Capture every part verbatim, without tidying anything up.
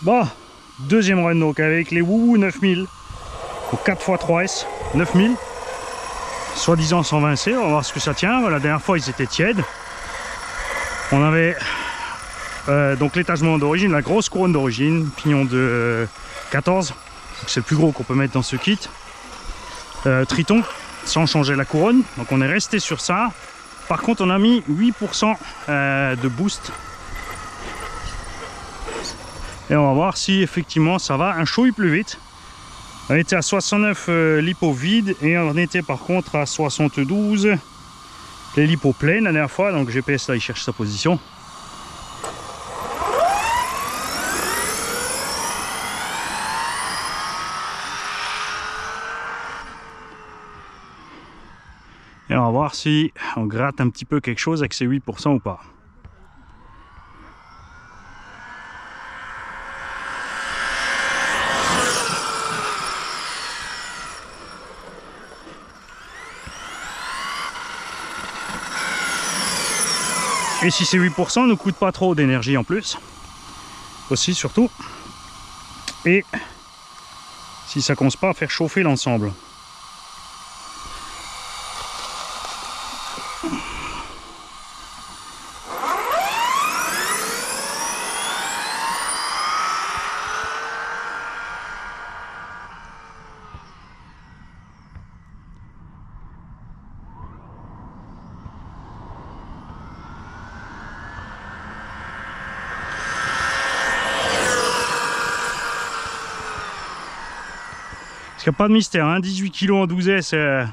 Bon, deuxième run donc avec les Wouhou neuf mille au quatre fois trois S neuf mille, soi-disant cent vingt C. On va voir ce que ça tient. La dernière fois ils étaient tièdes. On avait euh, donc l'étagement d'origine, la grosse couronne d'origine, pignon de euh, quatorze, c'est le plus gros qu'on peut mettre dans ce kit. Euh, Triton, sans changer la couronne, donc on est resté sur ça. Par contre on a mis huit pour cent euh, de boost. Et on va voir si effectivement ça va un chouille plus vite. On était à soixante-neuf euh, lipo vide et on était par contre à soixante-douze les lipo pleines la dernière fois. Donc G P S là il cherche sa position. Et on va voir si on gratte un petit peu quelque chose avec ces huit pour cent ou pas. Et si ces huit pour cent ne coûtent pas trop d'énergie en plus, aussi surtout, et si ça commence pas à faire chauffer l'ensemble. Il n'y a pas de mystère, hein, dix-huit kilos en douze S, euh...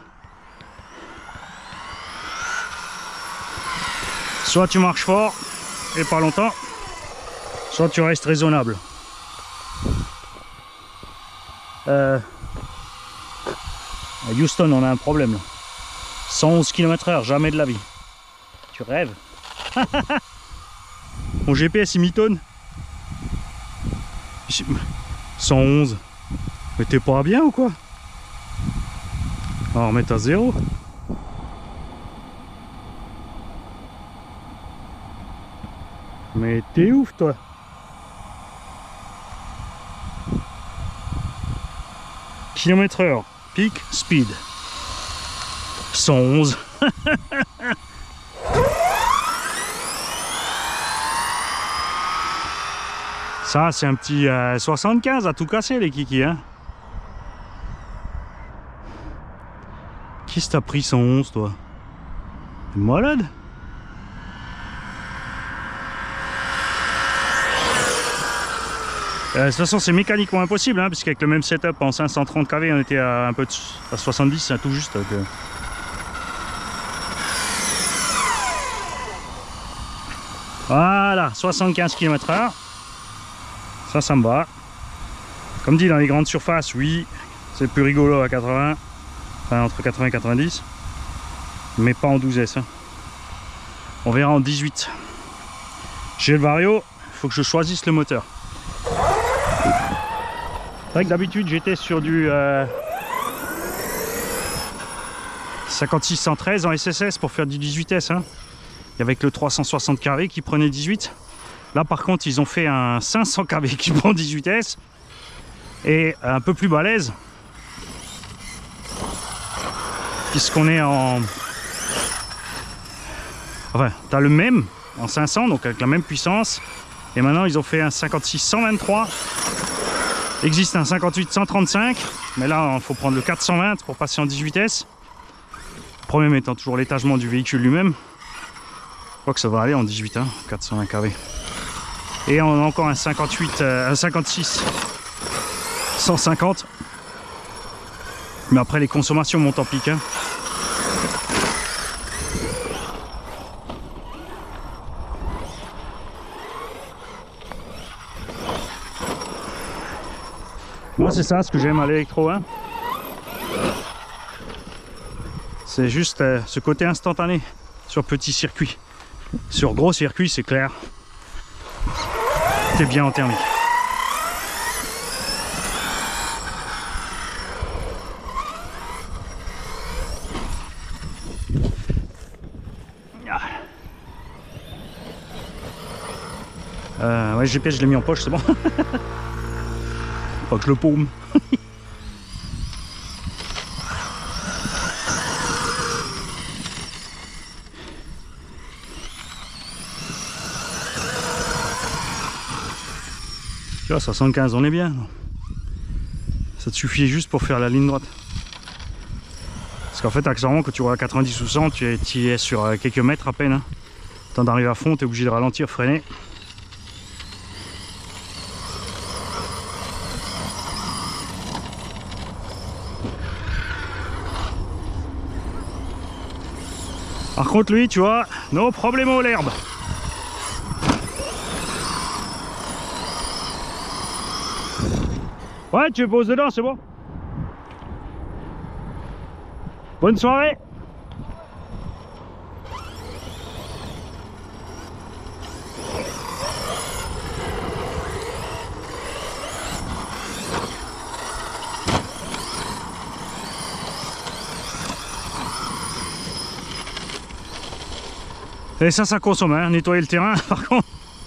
soit tu marches fort et pas longtemps, soit tu restes raisonnable. Euh... À Houston, on a un problème là. cent onze kilomètres heure, jamais de la vie. Tu rêves. Mon G P S il mitonne. cent onze. Mais t'es pas bien ou quoi? On va remettre à zéro. Mais t'es ouf toi. Kilomètre heure, peak speed. cent onze. Ça c'est un petit euh, soixante-quinze à tout casser les kikis, hein. Qui t'a pris cent onze toi? T'es malade? Euh, de toute façon c'est mécaniquement impossible, hein, puisqu'avec le même setup en cinq cent trente kV on était à un peu de, à soixante-dix, hein, tout juste. Donc, euh... Voilà, soixante-quinze kilomètres heure. Ça, ça me va. Comme dit, dans les grandes surfaces, oui, c'est plus rigolo à quatre-vingts. Enfin, entre quatre-vingts et quatre-vingt-dix. Mais pas en douze S. Hein. On verra en dix-huit. J'ai le Vario, il faut que je choisisse le moteur. C'est vrai que d'habitude, j'étais sur du euh, cinquante-six cent treize en S S S pour faire du dix-huit S. Hein. Et avec le trois cent soixante kV qui prenait dix-huit. Là par contre ils ont fait un cinq cents kV qui prend dix-huit S et un peu plus balèze puisqu'on est en... Enfin, tu as le même en cinq cents, donc avec la même puissance, et maintenant ils ont fait un cinquante-six cent vingt-trois. Il existe un cinquante-huit cent trente-cinq, mais là il faut prendre le quatre cent vingt pour passer en dix-huit S. Le problème étant toujours l'étagement du véhicule lui-même. Je crois que ça va aller en dix-huit, hein, quatre cent vingt kV. Et on a encore un cinquante-huit, euh, un cinquante-six cent cinquante. Mais après les consommations montent en pic. Hein. Moi c'est ça ce que j'aime à l'électro. Hein. C'est juste euh, ce côté instantané sur petit circuit. Sur gros circuit c'est clair. T'es bien en thermique. Euh, Ouais, le G P S je l'ai mis en poche, c'est bon. Pas que le paume. Tu vois, soixante-quinze, on est bien. Ça te suffit juste pour faire la ligne droite. Parce qu'en fait, accessoirement, quand tu roules à quatre-vingt-dix ou cent, tu es, tu es sur quelques mètres à peine. Hein. Tant d'arriver à fond, tu es obligé de ralentir, freiner. Par contre, lui, tu vois, no problemo l'herbe. Ouais, tu poses dedans, c'est bon. Bonne soirée. Et ça, ça consomme, hein, nettoyer le terrain, par contre.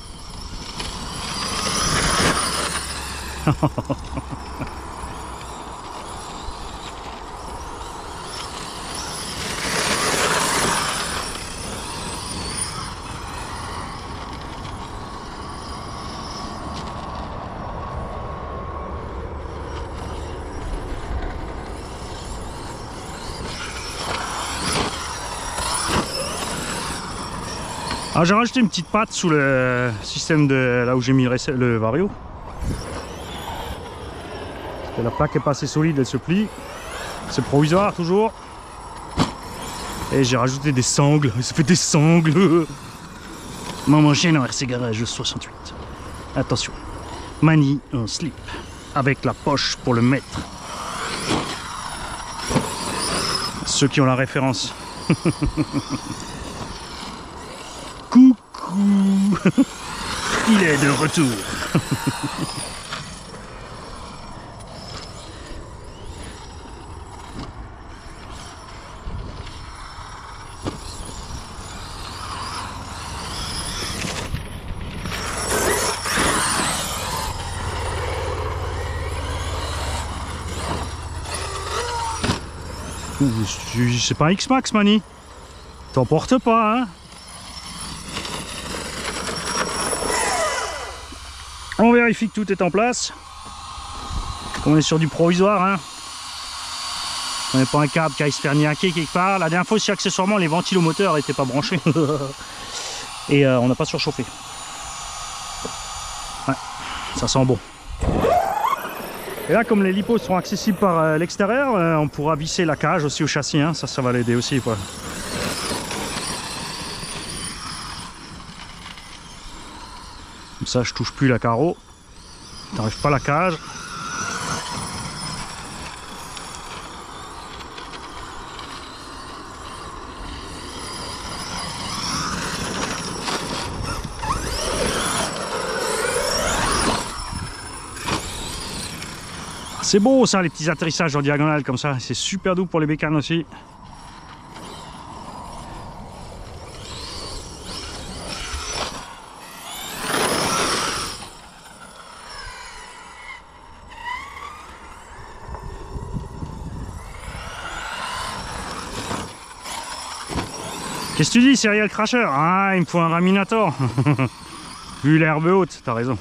Alors j'ai rajouté une petite patte sous le système de là où j'ai mis le Vario. Parce que la plaque est pas assez solide, elle se plie. C'est provisoire toujours. Et j'ai rajouté des sangles, ça fait des sangles. Maman chaîne en R C Garage soixante-huit. Attention, manie en slip. Avec la poche pour le mettre. Ceux qui ont la référence. Coucou. Il est de retour. C'est pas un X-Max, Mani. T'emportes pas, hein. On vérifie que tout est en place. On est sur du provisoire, hein. On n'est pas un câble qui aille se faire niaquer quelque part. La dernière fois aussi, accessoirement, les ventilomoteurs n'étaient pas branchés. Et euh, on n'a pas surchauffé. Ouais, ça sent bon. Et là, comme les lipos seront accessibles par euh, l'extérieur, euh, on pourra visser la cage aussi au châssis, hein. Ça, ça va l'aider aussi, quoi. Comme ça, je touche plus la carreau. T'enlèves pas la cage. C'est beau ça, les petits atterrissages en diagonale comme ça, c'est super doux pour les bécanes aussi. Qu'est-ce que tu dis, Serial Crasher? Ah, il me faut un Raminator. Vu l'herbe haute, t'as raison.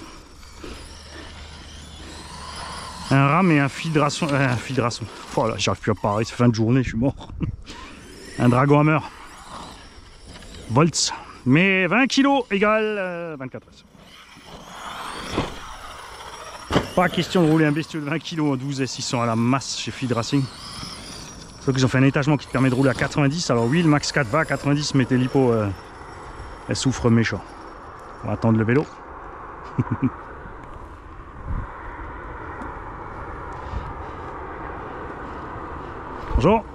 Un ram et un fildrason. Euh, un fildrason. Oh là, j'arrive plus à parler, c'est fin de journée, je suis mort. Un Dragon Hammer. Volts. Mais vingt kilos égale euh, vingt-quatre S. Pas question de rouler un bestiau de vingt kilos en douze S, ils sont à la masse chez Feed Racing. Sauf qu'ils ont fait un étagement qui te permet de rouler à quatre-vingt-dix. Alors oui, le Max quatre va à quatre-vingt-dix, mais tes lipos, euh, elles souffrent méchant. On va attendre le vélo. Bonjour.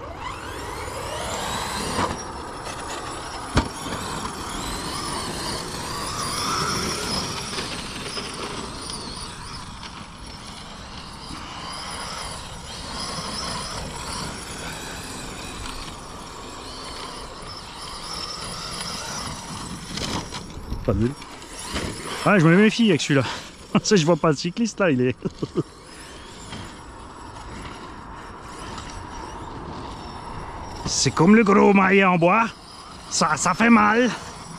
Pas de bulle. Ouais, je me méfie avec celui-là. Je vois pas le cycliste là, il est... C'est comme le gros maillet en bois. Ça, ça fait mal.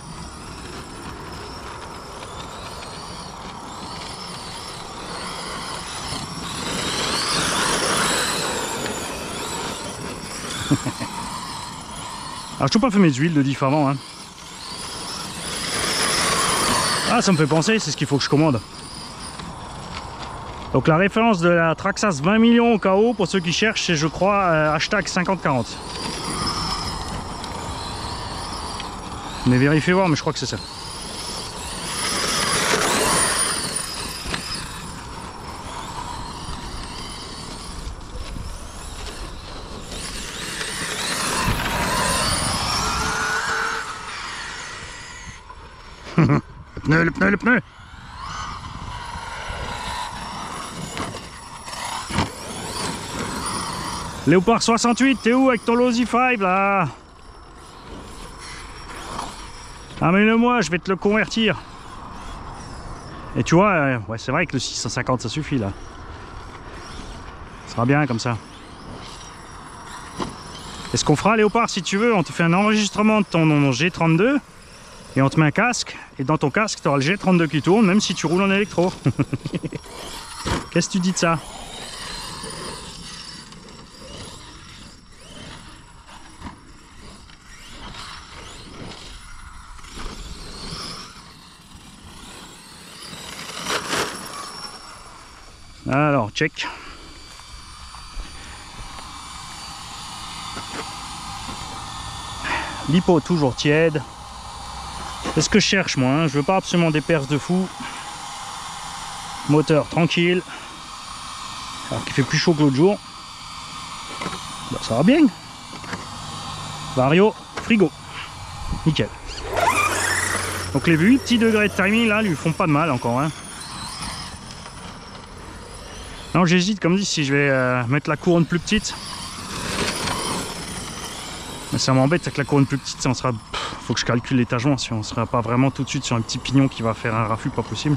Alors je peux pas faire mes huiles de diff avant hein. Ah ça me fait penser, c'est ce qu'il faut que je commande. Donc la référence de la Traxxas vingt millions au K O pour ceux qui cherchent, c'est je crois euh, hashtag cinquante quarante. Mais vérifiez voir, mais je crois que c'est ça. Le pneu, le pneu, le pneu. Léopard soixante-huit, t'es où avec ton Losi cinq là? Amène-le-moi, je vais te le convertir. Et tu vois, euh, ouais, c'est vrai que le six cent cinquante ça suffit là. Ça sera bien comme ça. Et ce qu'on fera, Léopard, si tu veux, on te fait un enregistrement de ton G trente-deux et on te met un casque. Et dans ton casque, tu auras le G trente-deux qui tourne, même si tu roules en électro. Qu'est-ce que tu dis de ça? Alors, check. L'hypo toujours tiède. C'est ce que je cherche moi, hein. Je veux pas absolument des perfs de fou. Moteur tranquille. Alors qu'il fait plus chaud que l'autre jour. Bah, ça va bien. Vario, frigo. Nickel. Donc les huit petits degrés de timing là lui font pas de mal encore. Hein. Non, j'hésite comme dit si je vais euh, mettre la couronne plus petite. Mais ça m'embête avec la couronne plus petite, ça on sera. Pff, faut que je calcule l'étagement si on sera pas vraiment tout de suite sur un petit pignon qui va faire un raffut pas possible.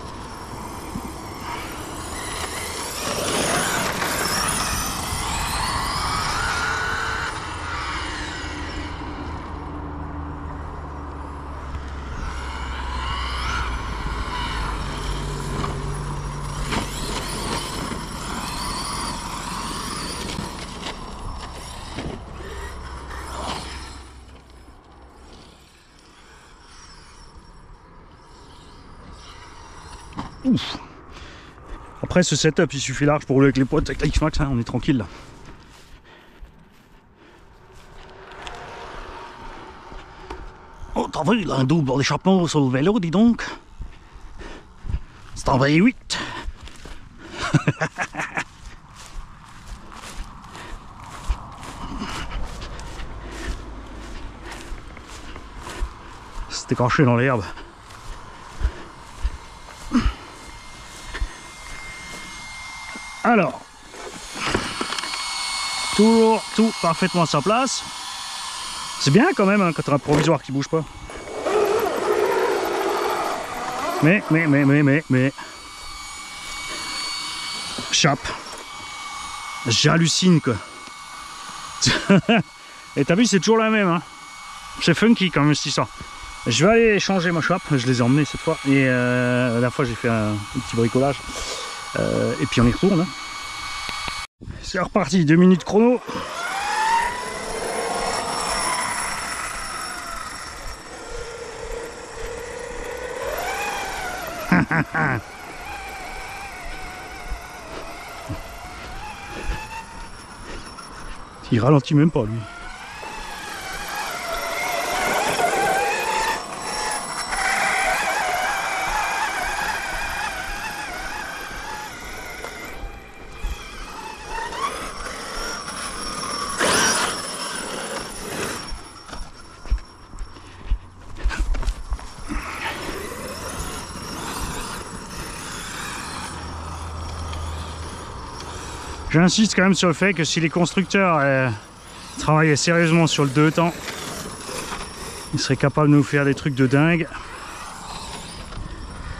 Ouf. Après ce setup il suffit large pour rouler avec les potes avec la X-Max, hein, on est tranquille là. Oh t'as vu il a un double d'échappement sur le vélo dis donc. C'est en V huit. C'était caché dans l'herbe. Alors, toujours tout parfaitement à sa place. C'est bien quand même hein, quand tu as un provisoire qui bouge pas. Mais, mais, mais, mais, mais, mais... Chape. J'hallucine quoi. Et t'as vu, c'est toujours la même. Hein. C'est funky quand même cette histoire. Je vais aller changer ma chape. Je les ai emmenés cette fois. Et euh, la fois, j'ai fait un, un petit bricolage. Euh, et puis on y retourne. Hein. C'est reparti, deux minutes chrono. Il ralentit même pas lui. J'insiste quand même sur le fait que si les constructeurs euh, travaillaient sérieusement sur le deux temps, ils seraient capables de nous faire des trucs de dingue.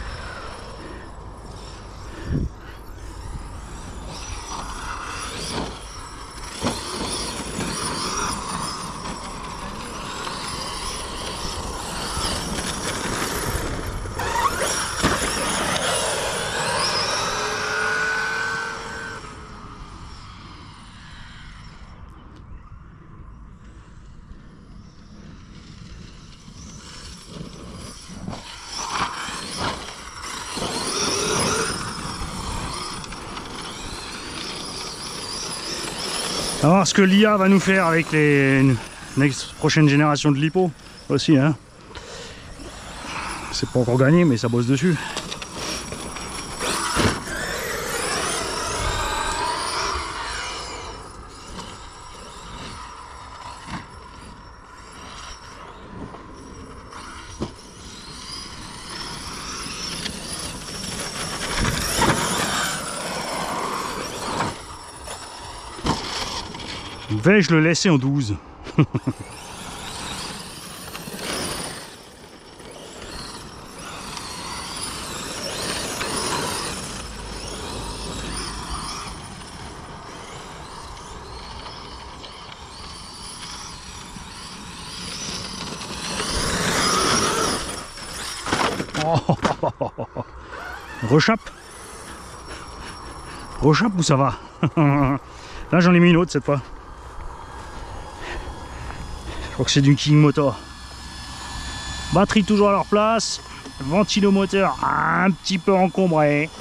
On va voir ce que l'I A va nous faire avec les next, prochaines générations de lipo aussi. Hein. C'est pas encore gagné, mais ça bosse dessus. Vais-je le laisser en douze? Oh, rechappe. Rechappe ou ça va? Là j'en ai mis une autre cette fois. Je crois que c'est du King Motor. Batterie toujours à leur place. Ventilomoteur un petit peu encombré.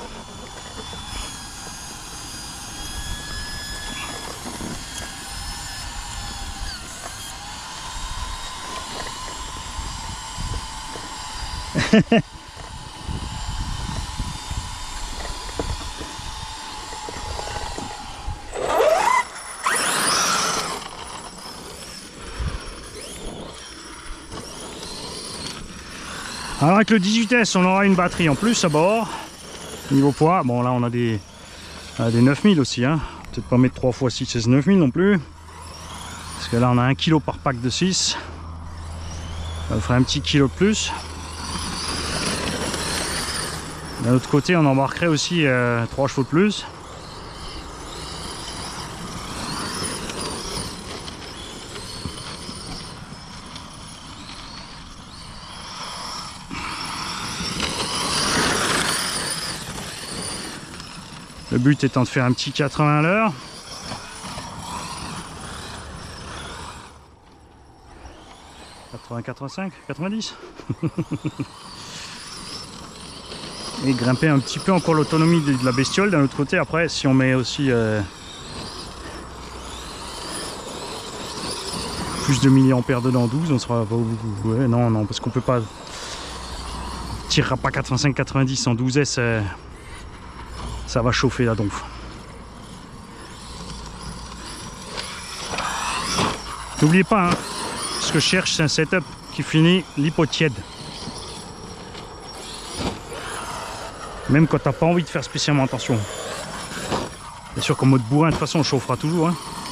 Alors avec le dix-huit S, on aura une batterie en plus à bord. Niveau poids, bon là on a des, euh, des neuf mille aussi. Hein. Peut-être pas mettre trois fois six, c'est neuf mille non plus. Parce que là on a un kilo par pack de six. Ça ferait un petit kilo de plus. D'un autre côté, on embarquerait aussi euh, trois chevaux de plus. Le but étant de faire un petit quatre-vingts à l'heure. quatre-vingts, quatre-vingt-cinq, quatre-vingt-dix. Et grimper un petit peu encore l'autonomie de la bestiole. D'un autre côté, après, si on met aussi euh, plus de milliampères dedans, douze, on sera... Ouais, non, non, parce qu'on peut pas... On tirera pas quatre-vingt-cinq quatre-vingt-dix en douze S. Euh, ça va chauffer la donf. N'oubliez pas, hein, ce que je cherche, c'est un setup qui finit l'hypotiède. Même quand t'as pas envie de faire spécialement attention. Bien sûr qu'en mode bourrin, de toute façon, on chauffera toujours. Hein.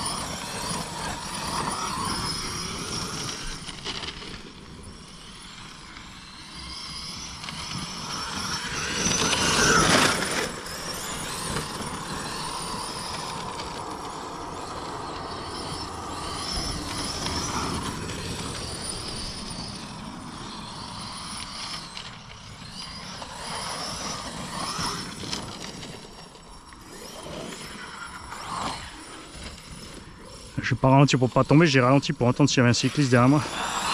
Je vais pas ralentir pour pas tomber, j'ai ralenti pour entendre s'il y avait un cycliste derrière moi.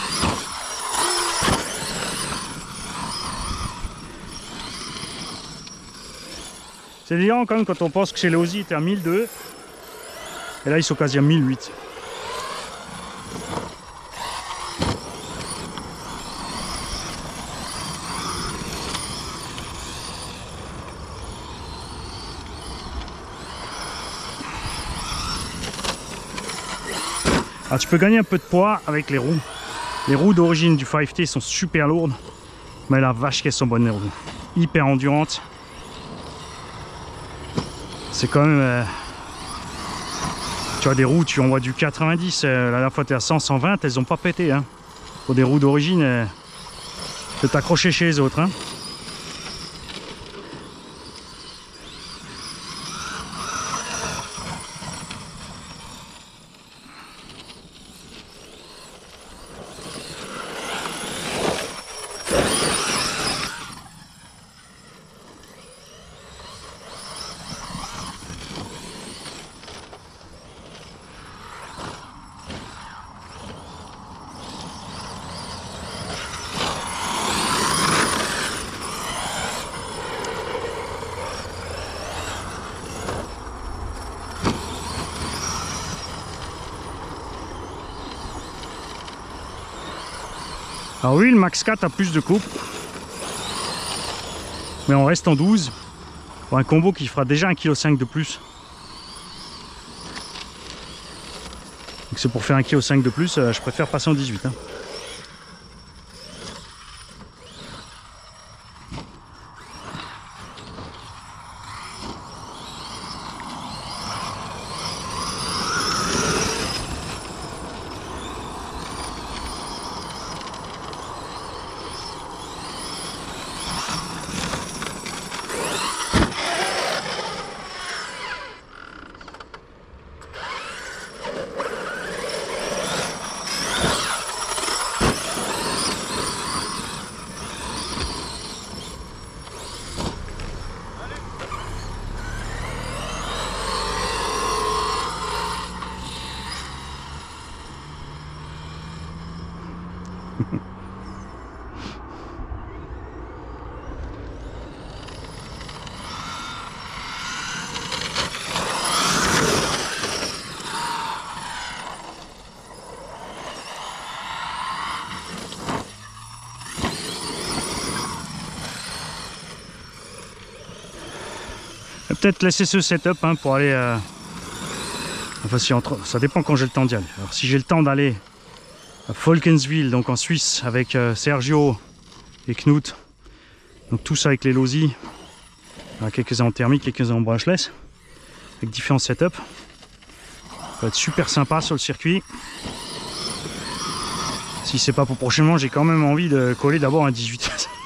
C'est délirant quand même quand on pense que chez les Aussie était à mille deux et là ils sont quasi à mille huit. Alors tu peux gagner un peu de poids avec les roues. Les roues d'origine du cinq T sont super lourdes, mais la vache qu'elles sont bonnes les roues. Hyper endurantes. C'est quand même... Euh... Tu as des roues, tu envoies du quatre-vingt-dix, euh, la dernière fois tu es à cent, cent vingt, elles n'ont pas pété. Hein. Pour des roues d'origine, euh... tu peux t'accrocher chez les autres. Hein. Alors oui, le Max quatre a plus de coupe. Mais on reste en douze. Pour un combo qui fera déjà un virgule cinq kilos de plus. Donc c'est pour faire un virgule cinq kilos de plus, euh, je préfère passer en dix-huit. Hein. Peut-être laisser ce setup hein, pour aller euh... enfin si entre... ça dépend quand j'ai le temps d'y aller. Alors si j'ai le temps d'aller à Falkensville, donc en Suisse, avec euh, Sergio et Knut, donc tous avec les Losi, quelques-uns en thermique, quelques-uns en brushless, avec différents setups. Ça va être super sympa sur le circuit. Si c'est pas pour prochainement, j'ai quand même envie de coller d'abord un dix-huit.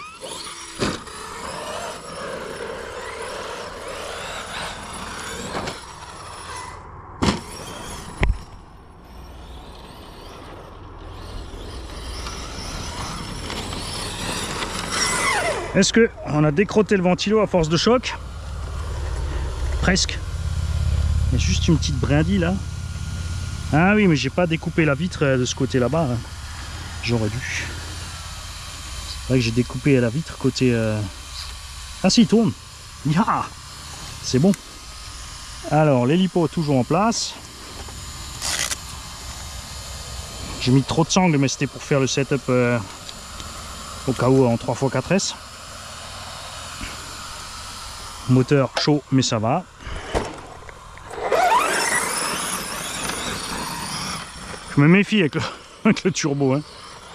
Est-ce que on a décrotté le ventilo à force de choc? Presque. Il y a juste une petite brindille là. Ah oui, mais j'ai pas découpé la vitre de ce côté là-bas. Hein. J'aurais dû. C'est vrai que j'ai découpé la vitre côté... Euh... Ah si, il tourne. Ya, c'est bon. Alors, l'hélipo toujours en place. J'ai mis trop de sangles, mais c'était pour faire le setup euh, au cas où en trois fois quatre S. Moteur chaud, mais ça va. Je me méfie avec le, avec le turbo. Hein.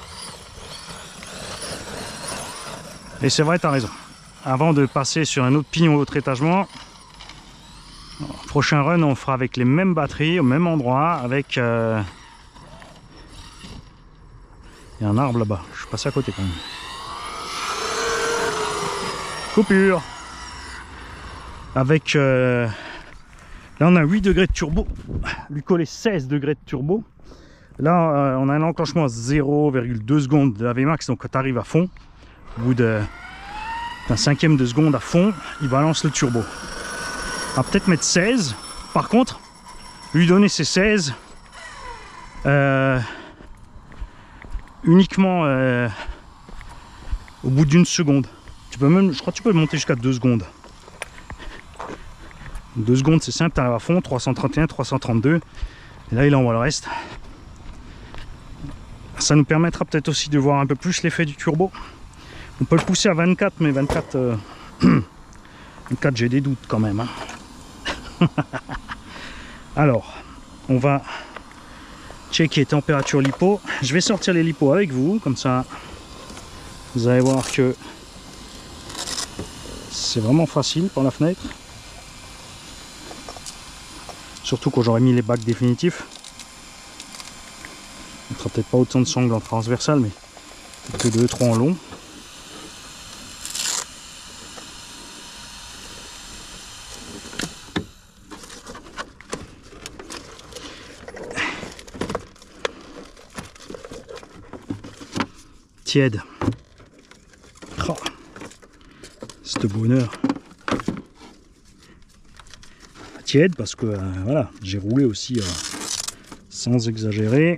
Et c'est vrai, tu as raison. Avant de passer sur un autre pignon, autre étagement, prochain run, on fera avec les mêmes batteries, au même endroit, avec... Euh... Il y a un arbre là-bas, je suis passé à côté quand même. Coupure. Avec... Euh... Là, on a huit degrés de turbo. Lui coller seize degrés de turbo. Là, euh, on a un enclenchement à zéro virgule deux secondes de A V max, donc quand tu arrives à fond, au bout d'un cinquième de seconde à fond, il balance le turbo. On va peut-être mettre seize. Par contre, lui donner ses seize euh, uniquement euh, au bout d'une seconde. Tu peux même, je crois que tu peux monter jusqu'à deux secondes. deux secondes, c'est simple, tu arrives à fond, trois cent trente et un, trois cent trente-deux. Et là, il envoie le reste. Ça nous permettra peut-être aussi de voir un peu plus l'effet du turbo. On peut le pousser à vingt-quatre, mais vingt-quatre, euh, vingt-quatre j'ai des doutes quand même. Hein. Alors, on va checker température lipo. Je vais sortir les lipos avec vous, comme ça vous allez voir que c'est vraiment facile par la fenêtre. Surtout quand j'aurai mis les bacs définitifs. On ne fera peut-être pas autant de sangles en transversal, mais peut-être que deux trois en long. Tiède. Oh, c'est bonheur. Tiède parce que euh, voilà, j'ai roulé aussi euh, sans exagérer.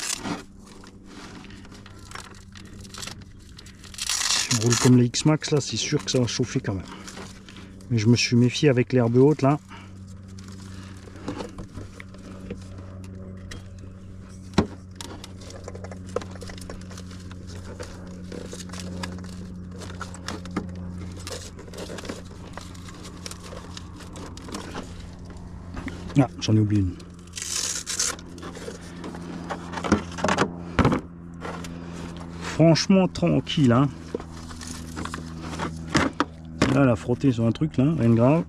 Si on roule comme les X-Max là, c'est sûr que ça va chauffer quand même. Mais je me suis méfié avec l'herbe haute là. Ah, j'en ai oublié une. Franchement tranquille, hein. Là, elle a frotté sur un truc, là, rien de grave.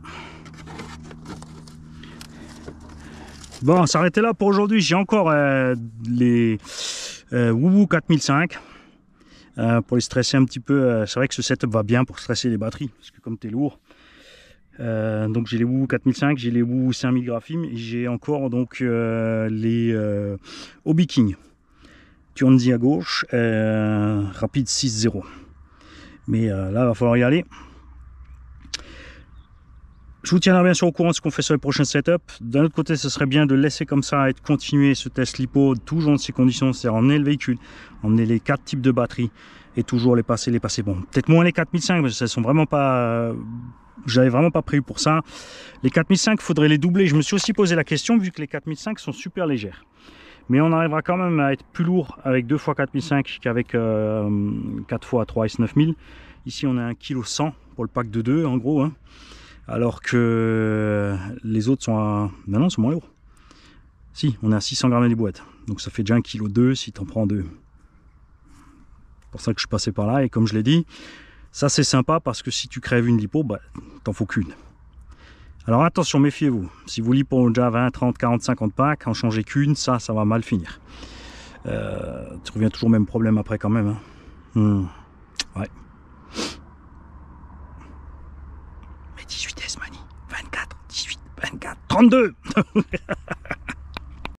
Bon, on s'arrêtait là pour aujourd'hui. J'ai encore euh, les euh, Woo quatre mille cinq euh, pour les stresser un petit peu. Euh, c'est vrai que ce setup va bien pour stresser les batteries, parce que comme tu es lourd. Euh, donc j'ai les Woo quatre mille cinq, j'ai les Woo cinq mille graphimes et j'ai encore donc euh, les euh, Hobby King. Tuanzi à gauche, euh, rapide six zéro. Mais euh, là, il va falloir y aller. Je vous tiendrai bien sûr au courant de ce qu'on fait sur les prochains setups. D'un autre côté, ce serait bien de laisser comme ça et de continuer ce test lipo toujours dans ces conditions, c'est-à-dire emmener le véhicule, emmener les quatre types de batteries et toujours les passer, les passer. Bon, peut-être moins les quatre mille cinq parce que elles sont vraiment pas, j'avais vraiment pas prévu pour ça. Les quatre mille cinq, il faudrait les doubler. Je me suis aussi posé la question vu que les quatre mille cinq sont super légères. Mais on arrivera quand même à être plus lourd avec deux fois quatre mille cinq qu'avec euh, quatre fois trois S neuf mille. Ici, on a un kilo cent pour le pack de deux en gros. Hein. Alors que les autres sont à... Maintenant, sont moins lourds. Si, on est à six cents grammes des boîtes. Donc ça fait déjà un kilo deux si tu en prends deux. C'est pour ça que je suis passé par là. Et comme je l'ai dit, ça c'est sympa parce que si tu crèves une lipo, bah, t'en faut qu'une. Alors attention, méfiez-vous. Si vous lipo déjà vingt, trente, quarante, cinquante packs, en changer qu'une, ça, ça va mal finir. Euh, tu reviens toujours au même problème après quand même. Hein. Hmm. Ouais. Mais dix-huit S Mani, vingt-quatre, dix-huit, vingt-quatre, trente-deux